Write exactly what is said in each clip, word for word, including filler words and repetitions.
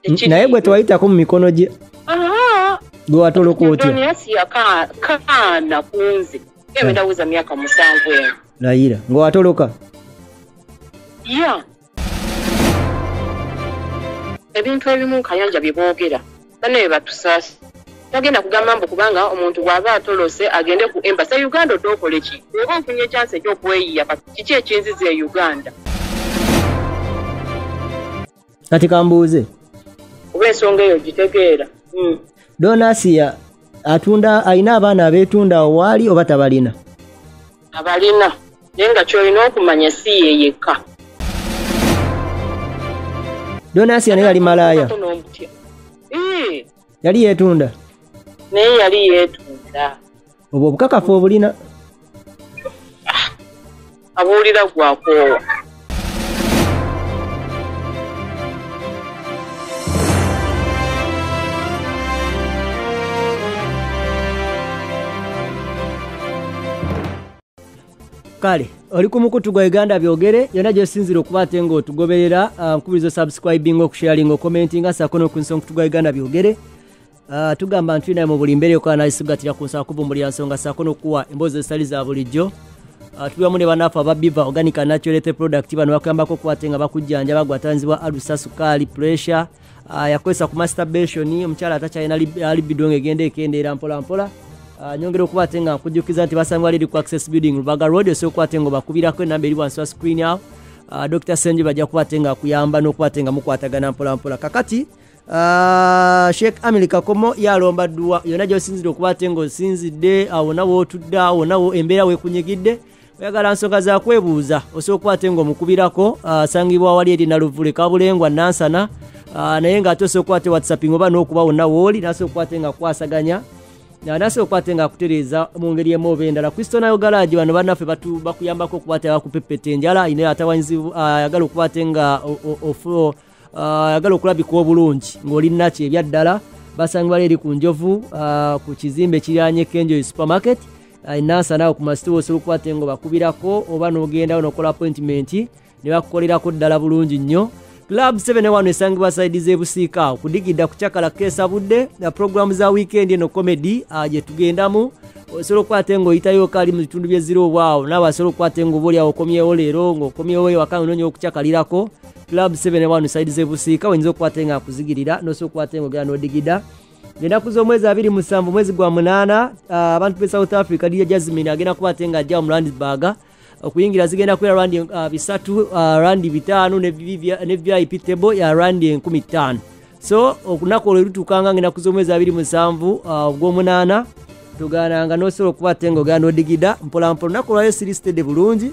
naye gwe twayitako mu mikono gye gwe watoloka otya Donasi yaka kana kunzi yeye ndawuza miaka musanvu eno layira ngo watoloka ya ebintu ebimu kayanja byebogera bane batusasa tagenda kugamba mbo kubanga omuntu bwaba atolose agende ku embassy ya Uganda otokole ki eba nfunye chance ekyo kweyiya kiki ekinzize e Uganda kati kambuuze oba ensonga eyo gitegeera mm. Donasiya atunda aina abaana abeetunda wali oba tabalina abalina nenga kyolina okumanya si ye yekka Donasiya naye yali malaya eh yali yeetunda naye yali yeetunda obwo obukakafu obulina abuulira gwakoowa kale oli ku mukutu gwa Uganda byogere yona gyosinzira okuba ate ng'otugoberera nkubiriza subscribing okusharing okomentinga sako n'okunsonga kutu gwa Uganda byogere tugamba ntu naye mu buli mbeera yokola nayisigatira ku nsonga kuvumbulira nsonga sako n'okuwa emboozi ezitali za bulijjo tubamu ne bannaffe aba Biva Organic and Natural Product bano bakuyambako okukwate nga bakujjanja bagwatanzibwa alusa sukaali pressure yakozesa ku masturbation omukyala atakyalina libido ng'egenda ekendeera mpola mpola nyongera okukwate nga nkujjukiza nti basangwa liri ku Access Building Lubaga Road so okukwate nga bakubirako enamba eri wansi wa screen awo Doctor Senji bajja kukwate nga kuyamba n'okukwate nga mukwatagana mpola mpola kakati Sheikh America komo yalomba dduwa yona gy'osinzidde okukwate nga osinzidde awo nawo otudde awo nawo embeera weekunyigidde oyagala nsonga za kwebuuza osobola okukwate nga omukubirako asangibwa wali eri Naluvule Kabulengwa Nansana naye nga ate osobola okukwate WhatsApping oba n'okuba wonna wooli nasobola okukwate nga kwasaganya nase okwate nga kutereza mu ngeri emu oba endala Kristo nayo garage bano bannaffe bakuyambako okukwate bakupepeta enjala ine atawanyizibu ayagala okukwate nga ofu ayagala okulabika obulungi ng'olina ki ebyaddala basangibwa eri ku Njovu ku kizimbe kiranye Kenjo supermarket inasa nawo ku masitoo osobola okukwate nga bakubirako oba n'ogendawo n'okola appointment ne bakukolerako ddala bulungi nnyo Club seven one esangibwa side ze Busiika kudigidda kuchakala kesa budde na program za weekend eno comedy aje tugendamu osobola okukwate nga oyitayo kali mu bitundu bye zero waawo nawe osobola okukwate nga obuli awo okomyewo leero ng'okomyewo ewaka onoonya okuchakalirako Club seven one side ze Busiika oyinza okukwate nga akuzigirira n'osobola okukwate nga ogenda n'odigida genda kuza omwezi abiri musanvu mwezi gwa munaana abantu be South Africa D J Jasmine agenda kukwate nga ajja mu Randburg okuyingira zigenda kwera randi uh, bisatu uh, randi bitano ne V I P table ya randi enkumi ttaano so okunako olwo lutukanga ngenda kuzomweza abiri musanvu uh, gw'omunaana tugananga n'osobola okukwate nga ogenda odigida mpola mpola nako lwayo sirisitedde bulungi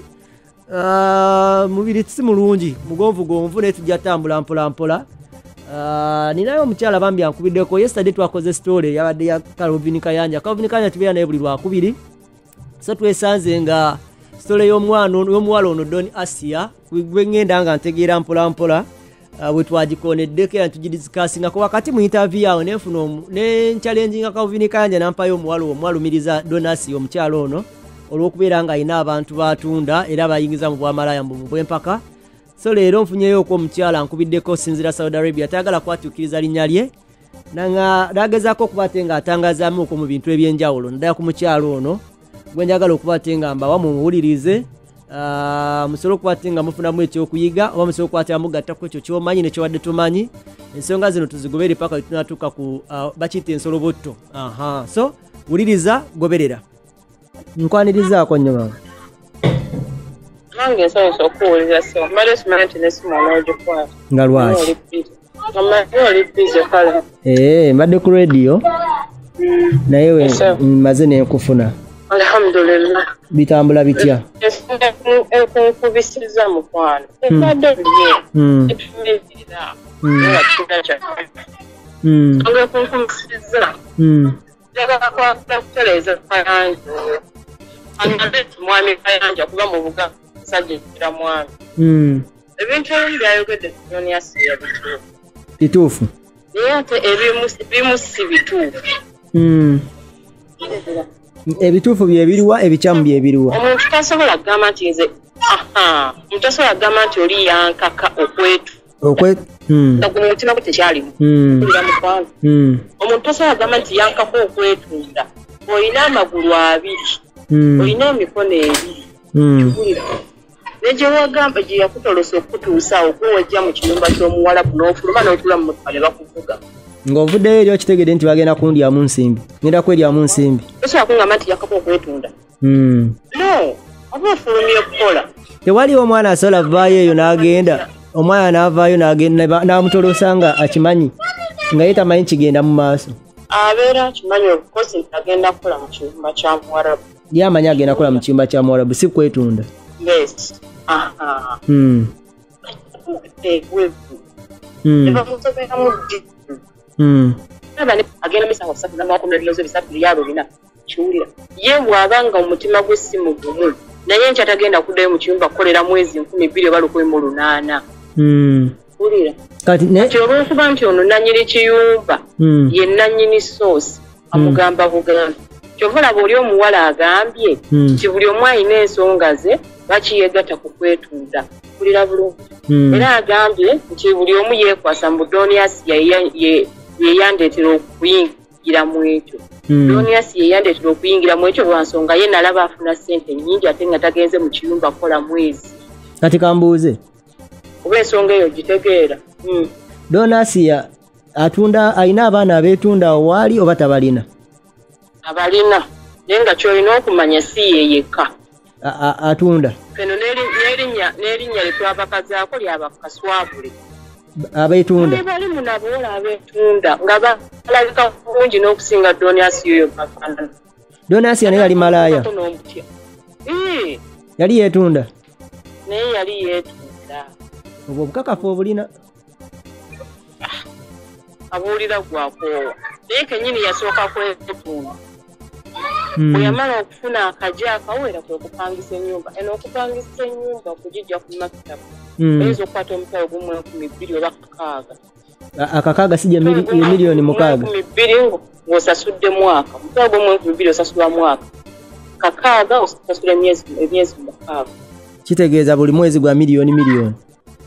uh, mubiri si mulungi mugonvu gonvu naye tujja tambula mpola mpola uh, ninayo omukyala bambi ankubiddeko yesterday twakoze story yabadde ya Calvin Kayanja Calvin Kayanja tubeera naye buli lwakubiri so twesanze nga story y'omwana y'omuwala ono Don Asia gwe ngenda nga ntegeera mpola mpola bwe twagikonneddeko era tugidisikasinga ko wakati mu interview awo nenfuna ne challenge nga Calvin Kayanja nampayo omuwala omwalumiriza Don Asia omukyala ono olw'okubeera nga alina abantu batunda era bayingiza mu bwamalaya mu bwempaka so leero nfunyeyo okwo omukyala nkubiddeko sinzira Saudi Arabia tayagala kwatukiriza linnya lye nanga dagezaako okubate nga atangazaamu okwo mu bintu ebyenjawulo naddala ku mukyala ono gwenjagala okubate nga mbawa mumuwulirize uh, musobola okubate nga mufunamu ekyokuyiga oba musobola okukwata mugattako ekyo kyomanyi nekyowadde tumanyi ensonga zino tuzigobere paka tunatuuka ku uh, bakiyita ensolobotto aha so wuliriza goberera nkwanirizaako nnyo mama nange nsanyusa okuwuliriza so mbadde simanyi nti nesimu onoogikwata nga lwaki oli bize kale ee mbadde ku radio naye we mmaze nenkufuna alhamdulillah bitambula bitya enkubisiza mukwano ebadde biye etumizira nga kinacha nga kunkubisiza njagala kwakula kutereeza Kayanja angabe mwami Kayanja kuba mu buga sajjira mwami ebintu ebimu byayogedde Junior Sia bituufu bituufu naye ate ebimu si bituufu ebituufu bye biriwa ebikyamu bye biriwa omuntu tasobola kugamba nti nze aha omuntu tasobola kugamba nti oli yankaka okwetu okwe mm nga gumu mutima gute kyalimu mm kulira mukwano mm omuntu tasobola agamba nti yankako okwetunda olina amagulu abiri mm olina emikono ebiri mm negye wagamba gye yakutolosa okutuusa okuwejja mu kiyumba ky'omuwalabu n'ofuluma n'otula mu motoka ne bakuvuga ng'ovuddeyo eri okitegedde nti bagenda kundyamu nsimbi ngenda kweryamu nsimbi tosobola kungamba nti yankako okwetunda mm no oba ofulumye okukola tewaliwo omwana asobola vaayo eyo n'agenda omwana n'avaayo n'agenda n'amutolosa nga akimanyi nga ye tamanyi kigenda mu maaso abeera kimanyi obukozi nti agenda kukola mu kiyumba kya muwalabu yamanyi agenda kukola mu kiyumba kya muwalabu si kwetunda yes aha mm egwevu mm ebamusoberamu mm agenda misango kusatu n'amakomera ebilozo bisatu byalo bina kiwulira ye bw'abanga omutima gwe si mugumu naye nkya tagenda kuddayo mu kiyumba kukolera mwezi nkumi bbiri oba lukumi mu lunaana wulira kati olw'okuba nti ono nannyini kiyumba ye nannyini soosi amugamba bugambi kyova olaba oli omuwala agambye nti buli omu alina ensonga ze bakiyegatta ku kwetunda wulira bulungi era agambye nti buli omu yeekwasa mu doniasi yeyandeetera okuyingira mu ekyo doniasi yeyandeetera okuyingira mu ekyo lwa nsonga ye nalaba afuna ssente nnyingi ate nga tagenze mu kiyumba kukola mwezi kati kambuuze oba ensonga eyo gitegeera donasiya atunda alina abaana abeetunda awo waali oba tabalina abalina naye nga kyolina okumanya si ye yekka atunda feno n'erinnya lyetwabakazaako lyaba kaswabule abeetunda bali munaboola abeetunda nga balabika bulungi n'okusinga donasi yoyo bafaanana donasiya naye yali malaya yali yeetunda naye yali yeetunda obwo obukakafu obulina abuulira gwakoowa naye kenyini yasooka kwetunda bwe yamala okufuna akaja akawera kwe kupangisa ennyumba eno okupangisa ennyumba okugijja ku makitabu oyinza okukwata omutwalo gumu enkumi bbiri oba kakaaga akakaaga sijja miliyoni mukaaga enkumi bbiri ng'osasudde mwaka omutwalo gumu enkumi bbiri osasula mwaka kakaaga osasula emyezi mukaaga kitegeeza buli mwezi gwa miliyoni miliyoni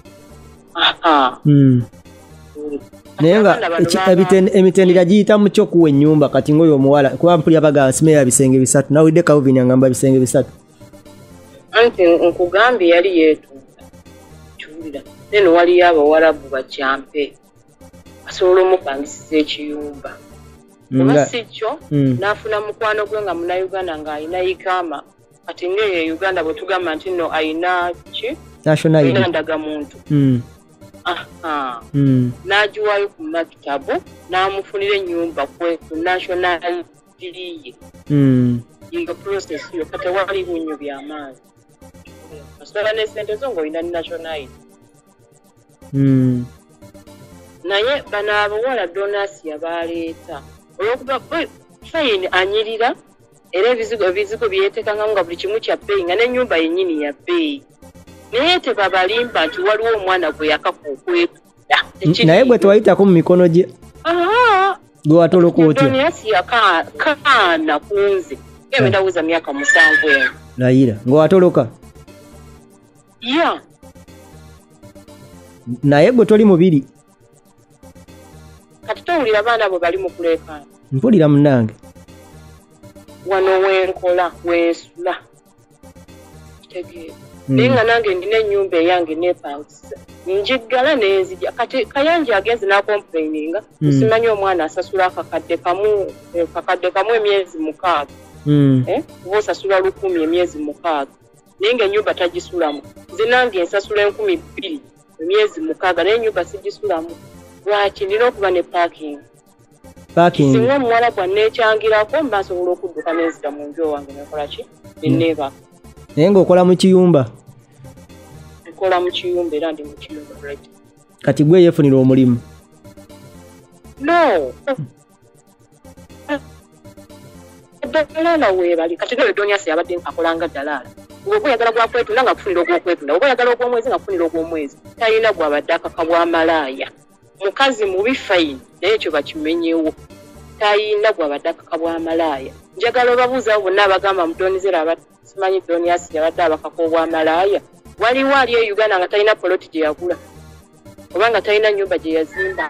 naye nga emitendera giyita mu kyokuwa ennyumba kati ng'oyo omuwala kuba mpulira bagamba nsimeera bisenge bisatu nawulidde Calvin agamba bisenge bisatu anti nkugambye yali yeetunda kiwulira neno waliyo abawalabu bajampe basobola omupangisiza ekiyumba oba si kyo n'afuna mukwano gwe nga munauganda ng'alina ikaama kati ng'eyo Uganda bwe tugamba nti nno alina ki alina ndagamuntu aha n'agiwaayo ku makitabu n'amufunira ennyumba ku national diriye iyo process yo kati wali bunyo by'amaanyi osobola n'essente zo ng'olina national naye bano abawala donasi yabaleeta olwokuba fayini anyirira era ebizigo ebizigo byeteekangamu nga buli kimu kya bbeeyi nga n'ennyumba yennyini ya bbeeyi naye tebabalimba nti waliwo omwana gwe yakaka okwetunda naye gwe tewayitako mu mikono gye gwe watoloka otya donasi yakaana ku nze ebe ndawuza myaka musanvu eno layira ng'owatoloka ya naye gwe toli mubiri kati towulira baana bwe bali mu kuleekaana mpulira munnange wano wenkola wensula kitegeera naye nga nange ndina ennyumba eyange neepangisa njiggala nenzija kati kayanja agenze n'akomplaininga simanyi omwana asasula akakadde kamu kakadde kamu emyezi mukaaga oba osasula lukumi emyezi mukaaga naye nga ennyumba tagisulamu nze nange ensasula enkumi bbiri emyezi mukaaga naye ennyumba sigisulamu lwaki ndina okuba ne parking singa omuwala bwanneekyangirako mba nsobola okudduka nenzita mu nju wange nekola ki nenneebaka naye ng'okola mu kiyumba nkola mu kiyumba era ndi mu kiyumba right kati gwe yeefunira omulimu no dalaala weebali kati nawe doniasi yabadde nkakolanga dalaala oba oyagala gwakwetunda nga kufunira ogwokwetunda oba oyagala ogw'omwezi nga kufunira ogw'omwezi talina gwabadde akaka bwa malaaya mukazi mubi fayini naye ekyo bakimenyewo talina gwabadde akaka bwa malaaya njagala obabuuzawo bonna abagamba mudonizera simanyi doniasi yabadde abakaka obwa malaaya waliwo ali e Uganda nga talina poloti gye yagula kubanga talina nnyumba gye yazimba.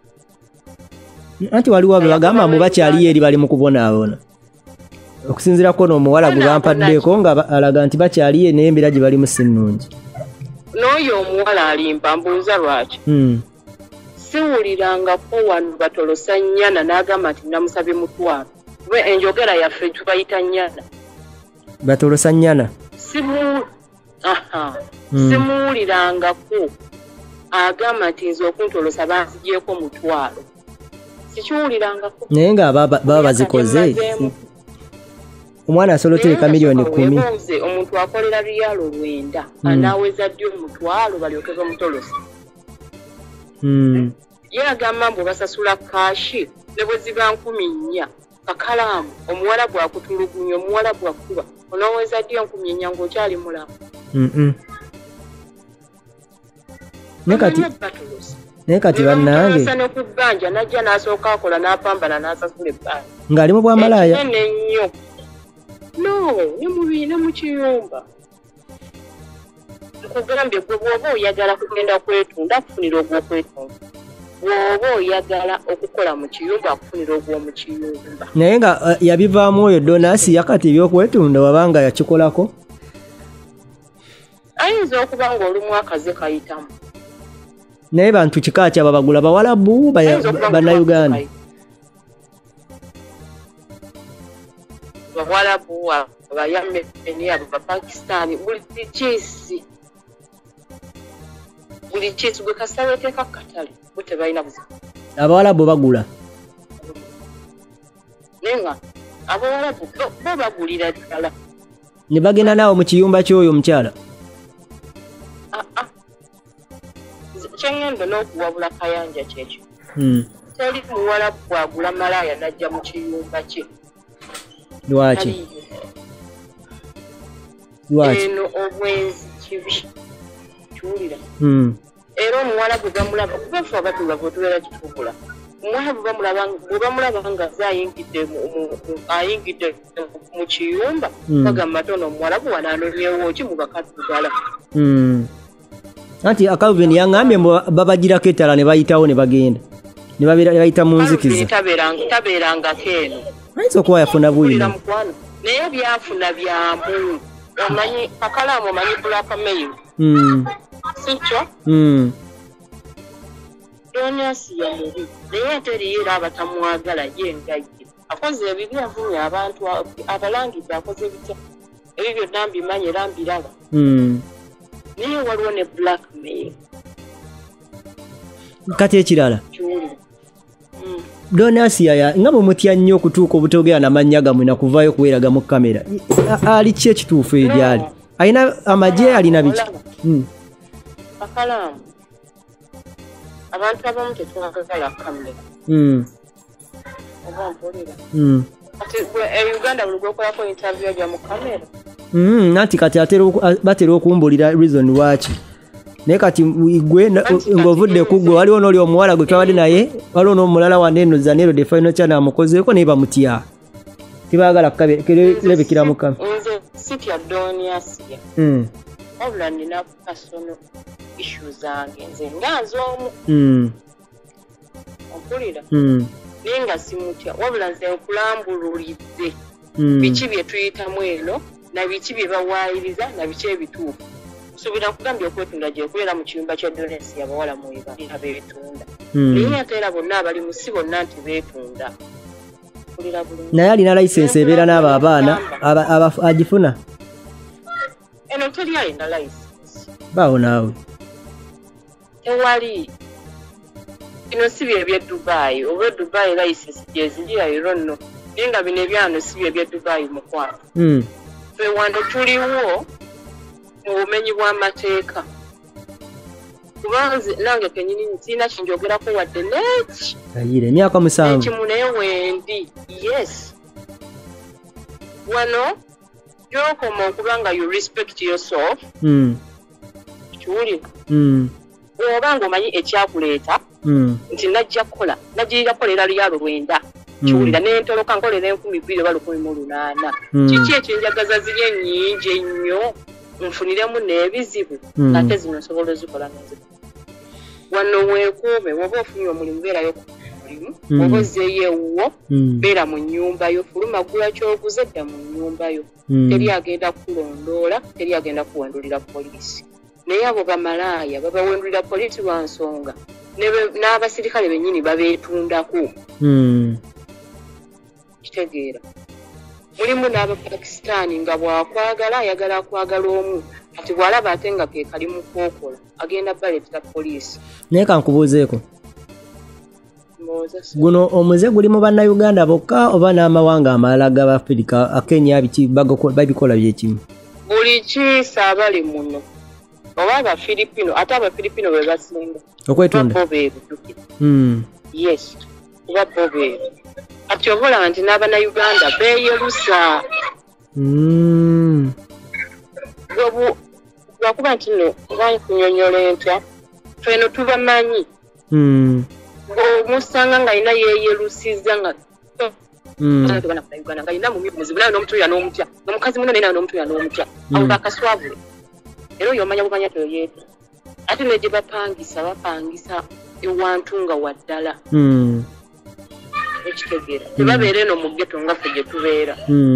Anti waliwo abe bagamba mu bakyali eri bali mu kubonaabona. Okusinziira ko n'omuwala gwe bampaddeko nga alaga nti bakyali ye n'embeera gye balimu si nnungi. N'oyo omuwala alimpa mbuuza lwaki. Hmm. Siwulirangako wano batolosa nnyana n'agamba nti namusabye mutwalo. Kuba enjogera yaffe tubayita nnyana. Batolosa nnyana? Simu aha. Hmm. Simuwulirangako agamba nti nze okuntolosa banzigyeko mutwalo. Sikiwulirangako. Naye nga baba bazikoze. Omwana asoloteka milioni kumi. Omuntu akolera biyalo lwenda anaaweza ddi omutwalo balyoke bamutolosa. Hmm. Ye agamba mbu basasula kaashi ne bwe ziba nkumi nnya kakalaamu omuwala bwakutulugunya omuwala bwakuba onooweza ddi enkumi ennya ng'okyali mulamu. Mm-mm. Nekati naye kati bannange ne ku bbanja najja n'asooka akola n'apambana n'asasula ebbanja ng'ali mu bwamalaya ennyo. No, ne mubi ne mu kiyumba. Nkugambye gwe bw'oba oyagala kugenda kwetunda akufunira ogw'okwetunda. Bw'oba oyagala okukola mu kiyumba akufunira ogw'omu kiyumba. Naye nga uh, yabivaamu oyo Donasi yakati ebyokwetunda wabanga yakikolako? Ayinza okuba ng'olumu akaze kayitamu. Naye bantu kika kyaba bagula Bawalabu Bannayuganda. Bawalabu Abayameni abo Bapakistani buli kiisi. Buli kiisi gwe kasaba eteeka ku katale bo tebalina buzibu. Abawalabu bagula. Nenga Abawalabu bo bagulira ddala. Ne bagenda naawe mu kiyumba ky'oyo omukyala? Kyengendo n'okuwabula kayanja kyekyo. Hmm. Teri muwala bwagula Malaya najja mu kiyumba kye. Lwaki? Lwaki? Eno obwenzi kibi. Kiwulira. Hmm. Era omuwala gwe bamulaba kuba ffe abaddugavu otubeera kitugula. Omuwala bwe bamulaba bwe bamulaba nga ze ayingidde ayingidde mu kiyumba bagamba tono omuwala bwe wanaanonyewo ki mu bakaddugala. Hmm. Anti Calvin yangambye babagirako ettala ne bayitawo ne bagenda. Ne bayita mu nzikiza. Tabeeranga keeno. Ayinza okuba yafuna buyino. Naye byafuna byamu. Omanyi Kakalaamu omanyi blackmail. Hmm. Sikyo? Hmm. Donasi ya mubi. Naye ate eriyo abatamwagala ye ngajje. Akoze ebibi avumya abantu abalangidde akoze bitya. Ebyo byonna mbimanyi era mbiraba. Hmm. Naye waliwo ne blackmail. Kati ekirala. Mm. Donasi ya nga mumutya nnyo okutuuka obutogera n'amannya gamwe na kuvaayo kuweeraga mu kamera. Ali ki ekituufu ebyali? Alina amagye alina biki? Hmm. Kakalaamu. Abantu abamu tetwagala kamera. Hmm. Oba mpulira. Hmm. Kati e Uganda buli gwokolako interview gya mu kamera. Hmm. Nanti kati batera okumbulira reason lwaki. Naye kati igwe ng'ovudde ku ggwe waliwo n'oli omuwala gwe twabadde naye waliwo n'omulala wa neno za nero the final channel amukozeeko naye bamutya. Tibaagala kulebekera mu kamera. Nze sitya Donasiya. Hmm. Wabula nina personal issues zange nze nga nz'omu. Hmm. Ompulira? Hmm. Naye nga simutya wabula nze nkulambululidde biki bye tuyitamu eno na biki bye bawaayiriza na biki ebituufu. Subira kugambya okwetunda gye kubeera mu kiyumba kya Donasi abawala mweba abeetunda. Naye ate era bonna abali mu si bonna nti beetunda. Naye alina layisensi ebeera n'abo abaana agifuna? Eno teri alina layisensi. Baawo naawe. Tewali. Bino si bye eby'e Dubai. Oba e Dubai layisensi gyeziri ayiro nno. Naye nga bino ebyano si bye eby'e Dubai mukwano. Ffe wano tuliwo obumenyi bw'amateeka. Kubanze nange kenyini ntina kinjogerako wadde neki. Ayire emyaka musanvu. Ekimu naye wendi. Yes. Wano gy'okoma okuba nga you respect yourself. Mm. Kiwulira. Mm. Oba ng'omanyi ekyakuleeta. Mm. Nti najja kukola. Najjirira kukolera luyalo lwenda. Kiwulira n'entoloka nkolera enkumi bbiri oba lukumi mu lunaana. Kiki ekyenjagaza ziri ennyingi ennyo. Nfuniremu n'ebizibu ate zino nsobola ozikola neze. wano weekuume woba ofunye omulimu beerayo ku mulimu woba ozzeeyo ewuwo beera mu nnyumba yo fuluma gula kyoguze dda mu nnyumba yo teri agenda kulondoola teri agenda kuwendulira poliisi naye abo bamalaaya babawendulira poliisi lwa nsonga n'abasirikale bennyini babeetundako kitegeera mulimu n'abapakistaani nga bw'akwagala ayagala akwagala omu kati bw'alaba ate nga ke kali mu kwokola agenda baleetera poliisi naye kankubuuzeeko guno omuze guli mu bannayuganda bokka oba n'amawanga amalala g'abafirika akenya biki babikola byekimu buli kiisa abali muno oba abafiripino ate abafiripino be basinga okwetunda bo beebudukira yes kuba bo beebu ati obola nti n'abannayuganda beeyerusa lwakuba nti no bankunyonyola entya feno tubamanyi omusanga nga alina yeeyerusiza nga nga alina muzibu naye n'omutuya n'omutya omukazi muno naye n'omutuya n'omutya abo bakaswabule era oyo omanya bumanya toyeeta ate ne gye bapangisa bapangisa ewantu nga waddala ekitegeera tebabeera eno mu ggeto nga ffe gye tubeera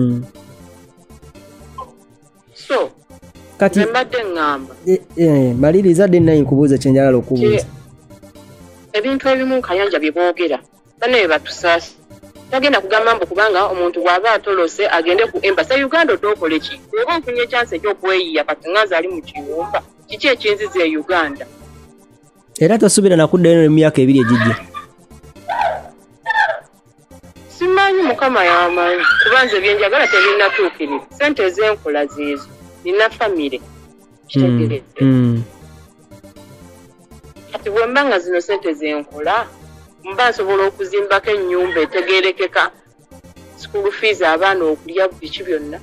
so kati mbadde ŋŋamba maliriza dde naye nkubuuza kye njagala okubuuza ebintu ebimu nkayanja bye boogera bano bye batusaasa tagenda kugamba mbu kubanga omuntu bw'aba atolose agende ku embasa Uganda otookole ki oba ofunye ekyansi eky'okweyiya kati ŋŋaza ali mu kiwumba kiki ekinziza e Uganda era tosuubira nakuddayo emyaka ebiri egijja simanyi mukama yamanyi kuba nze byenjagala tebinnatuukirira sente ez'enkola zeezo nina famire kitegeredde kati bwe mba nga zino sente zenkola mba nsobola okuzimbako ennyumba etegeerekeka school fees abaana okulya biki byonna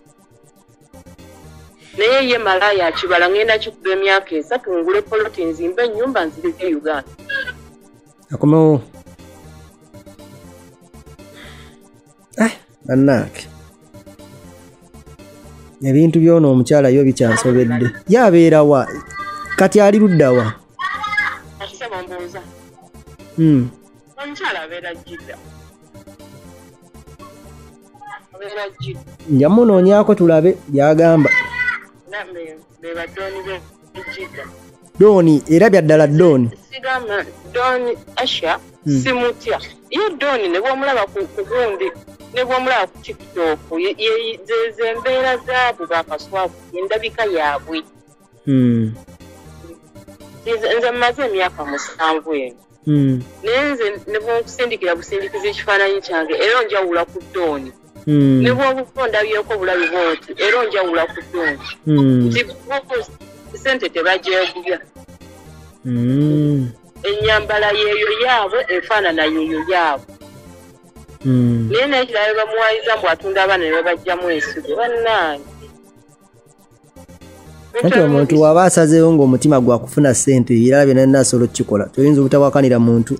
naye ye Malaya akibala ngenda kikuba emyaka esatu ngule poloti nzimba ennyumba nzireke Uganda akomewo ah bannange ebintu by'ono omukyala yo bikyansobedde yabeera wa kati ali ludda wa akisaba mbuuza hmm omukyala abeera Jidda abeera Jidda njamunoonyaako tulabe byagamba nambe be badoni be Jidda doni era byaddala doni sigamba doni asha simutya ye doni ne bw'omulaba ku gundi ne bw'omulaba ku TikTok ze embeera zaabo bakaswavu endabika yaabwe nze mmaze emyaka musanvu eno naye nze ne bw'okusindikira busindikiza ekifaananyi kyange era onjawula ku doni ne bw'obuko ndabyeko bulabi bwoti era onjawula ku doni nti sente tebagyegubya ennyambala yeeyo yaabwe enfaanana yeeyo yaabwe naye n'ekirala be bamuwayiza mbu atunda abaana ne babajjamu ensigo bannange anti omuntu waba asazeewo ng'omutima gwakufuna ssente era byonna nnasobola okukikola toyinza obutawakanira muntu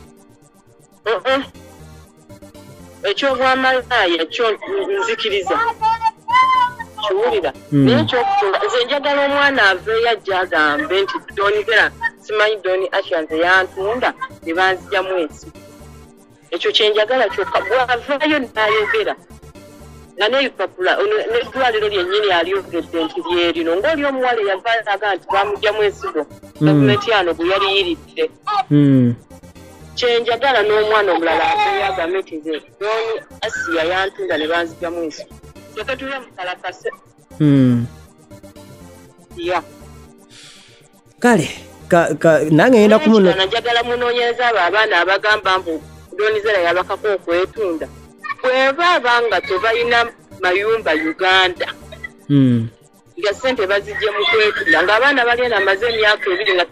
ekyobwamalaaya kyo nzikiriza kiwulira naye ekyokutunda nze njagala omwana aveeyo ajja agambe nti doni era simanyi doni asha nze yantunda ne banzigyamu ensigo ekyo kyenjagala kyokka bw'avaayo n'ayogera nga n'ebipapula n'eddwaliro lyennyini alyogedde nti lyerino ng'oli omuwala eyavaaga nti bamugyamu ensigo gavumenti yano bwe yaliyiridde kyenjagala n'omwana omulala aveeyo agambe nti nze doni asiya yantunda ne banzigyamu ensigo kyeka tule mukalakase ya kale nange ngenda kumuno njagala munoonyereza abo abaana abagamba mbu donizera yabakako okwetunda bweba abanga tebalina mayumba Uganda nga sente bazijje mu kwetunda ng'abaana balina amaze emyaka ebiri nga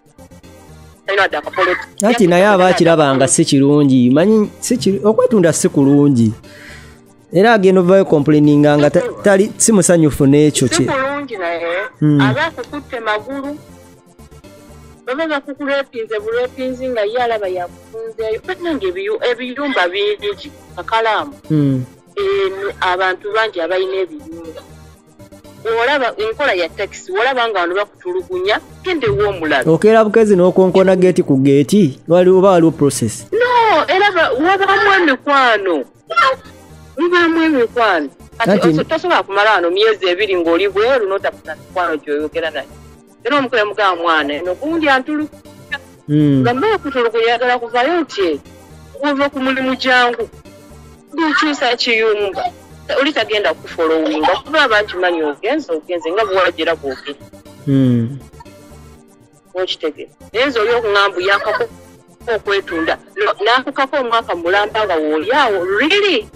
ati naye aba akirabanga si kirungi manyi okwetunda si kulungi era agenda ovayo complaininga nga tali si musanyufu n'ekyo kye si kulungi naye aba akukutte magulu baba bakukulepinze bulepinzi nga ye alaba yakufunzeeyo nange ebiyumba bingi kakalaamu eno abantu bangi abalina ebiyumba olaba enkola ya taxi olaba nga abantu bakutulugunya gende w'omulala okera bukezi n'okonkona geeti ku geeti wali oba waliwo process no era wabamu emikwano wabamu emikwano kati tosobola kumala wano myezi ebiri ng'oli bweru n'otafuna mikwano gy'oyogera naye era omukole mugamba mwana eno gundi antulugunya nga mmala kutulugunya yagala kuvayo nti kuva ku mulimu gyangu ndikyusa kiyumba oli tagenda kufolowinga kuba bakimanyi ogenze ogenze nga bwewagera bwogera okitegeera naye nze oli okuŋŋambu yakako okwetunda n'akukako omwaka mulamba nga woolyawo really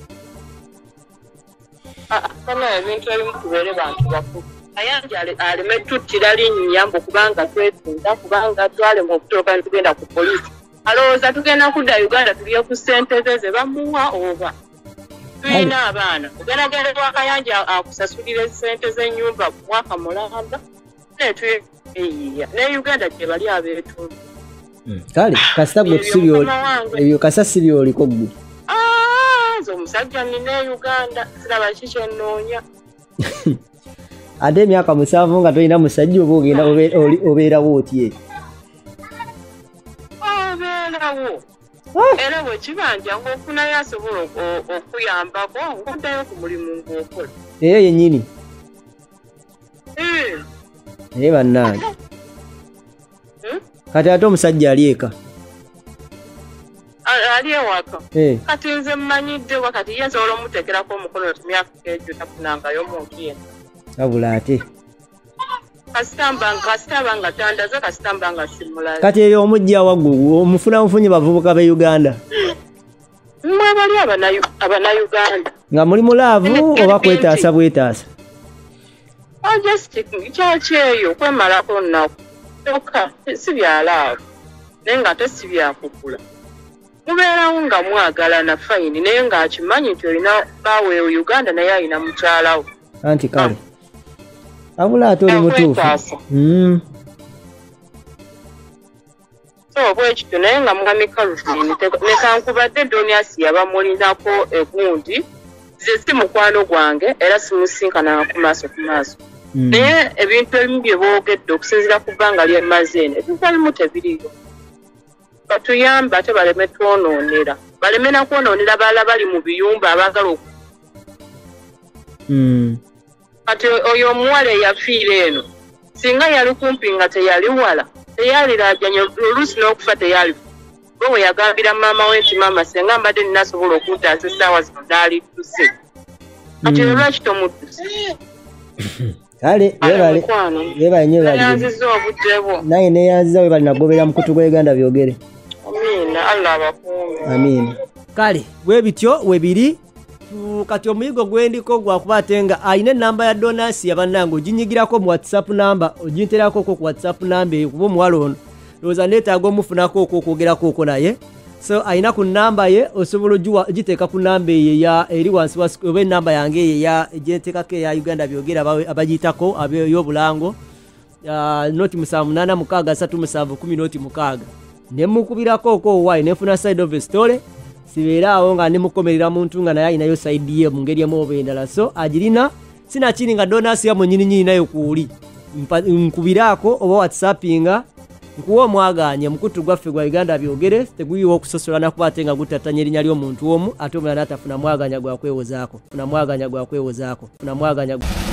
kana ebintu ebimu tubeere bantu bakulu ayanja aleme tuttira linnya mbu kubanga twetunda kubanga twalema okutooka ne tugenda ku poliisi alowooza tugenda kudda Uganda tulye ku ssente ze ze bamuwa oba tulina abaana ogeragere lwakayanja akusasulira ssente z'ennyumba mwaka mulamba netweyiya ne Uganda gye bali abeetundu kale kasita gwe tusibyoli ebyo kasasi byoliko ggwe nze omusajja nina e Uganda siraba kiki ennoonya ate emyaka musanvu nga tolina musajja oba ogenda obeerawo otye obeerawo era bwe kibanja ng'ofunayo asobola okuyambako ng'oddayo ku mulimu ng'okola eyo yennyini naye bannange kati ate omusajja ali eka ali ewaka kati nze mmanyidde wakati ye nsobola omuteekerako omukono emyaka egyo tafunangayo omuntu yenna abula ate kasitamba nga tandaze kasitamba nga simulayo kati eyo omujja waggulu omufuna mufunye bavubuka be Uganda mmwe bali abana-Uganda nga muli mulaavu oba kwetaasa bwetaasa kyaki eyo kwemalako nnaku toka si byalaavu naye nga ate si byakukula mubeerawo nga mwagalana fayini naye ng'akimanyi nti olina baawe Uganda naye alina mukyalawo anti kale abula ate oli mutuufu so bwekityo naye nga mwami Kalufini nekankubadde Doniasi yabamulinako egundi ze si mukwano gwange era simusinkana ku maaso ku maaso naye ebintu ebimu bye boogedde okusinziira ku bbanga lyemaze eno ebintu ebimu tebiriyo batuyambe ate baleme twonoonera baleme nakwonoonera balala bali mu biyumba abaagala oku kati oyo omuwala eyafiira eno singa yali kumpi nga teyali wala teyalirajanye oluusi n'okufa teyali bwe bwe yagambira maama we nti maama senga mbadde ninasobola okuntaasa essaawa zino n'alituse kati olwaki tomudduse kale yebale nyo yanziza obudde bwo naye neyanziza we bali nagobera mu kutu gwa Uganda byogere amiina Allah abakuume amiina kale bwe bityo we biri kati omuyigo gwendiko gwakuba ate nga ayina enamba ya Donasi yabannange oginyigirako mu WhatsApp namba oginterako ku WhatsApp namba eyo kuba omuwala ono lowooza neetaaga omufunako okwo okwogerako okwo naye so ayina ku namba ye osobola ogiteeka ku namba eyo eya eri wansi oba enamba yange eyo eya gyenteekako eya Uganda byogera abagiyitako ab'eyobulango noti musanvu munaana mukaaga asatu musanvu kumi noti mukaaga ne mukubirako okwo wayi nefuna side of a story sibeera awo nga nemukomerera muntu nga naye ayinayo side ye mu ngeri emu oba endala so agirina sinakiri nga Donasi yamu nyininyini nayo kuuli nkubiraako oba whatsappinga nkuwa omwaganye mukutu gwaffe gwa Uganda byogere teguyiwa okusosola nakuba ate nga gutattanya erinnya ly'omuntu omu ate omulala n'atafuna mwaganya gwa kwewozaako funa mwaganya gwa kwewozaako funa mwaganya gwa